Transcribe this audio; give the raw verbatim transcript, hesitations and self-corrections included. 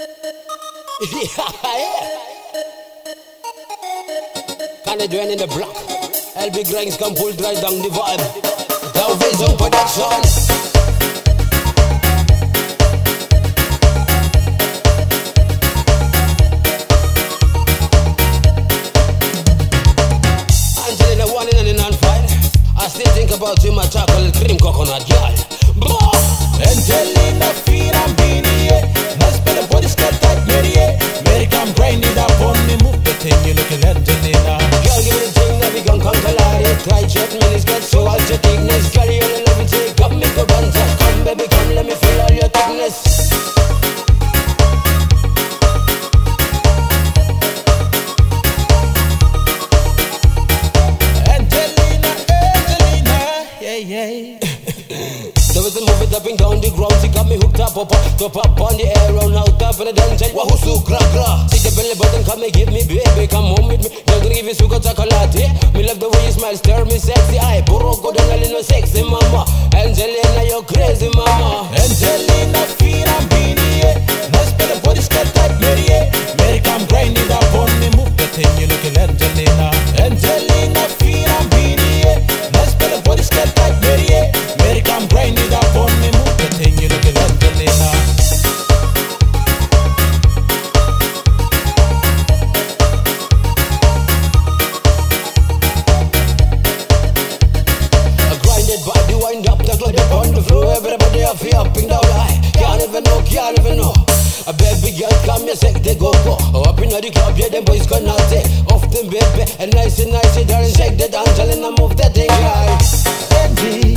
Yeah. Kande Dwayne in the block. Elbig Raingz come pull dry down the vibe. Now vision production. Angelina one in and on fire. I still think about you, my chocolate cream coconut girl. Angelina fina bini ye. Let's put the body skirt like Mary ye. Mary come grind it up on me, move the thing, you looking Angelina. Girl, give me the thing that we gon' conquer it. Try check me, this skirt so I'll check thickness. Girl, you love me, take up me go banter. Come baby, come, let me feel all your thickness. There was a movie tapping down the ground. She got me hooked up, up, top up on the air, round out up in the dance. Wahoo, so crack, crack. Take the belly button, come and give me, baby. Come home with me. Girl, gonna give you sugar chocolate. Me love the way you smile, stir me sexy. Eye, puro go down a little sexy, mama. Angelina, you're crazy, mama. Angelina, fina bini ye. Let's put the body skirt like Mary ye. Mary come grind it up on me, move the thing, you looking Angelina. Angelina, fina bini ye. Let's put the body skirt like Mary ye. Mary come grind it up on me, move the thing, you looking Angelina. A grinded body, wind up, the glide up on the floor. Everybody up here, up and down the high. Can't even know, can't even know. A baby girl, come here, sec, they go, go. Oh, up in the club, yeah, them boys gonna take. Off them, baby, and nice and nice, darling, shake that Angelina, move that thing, right.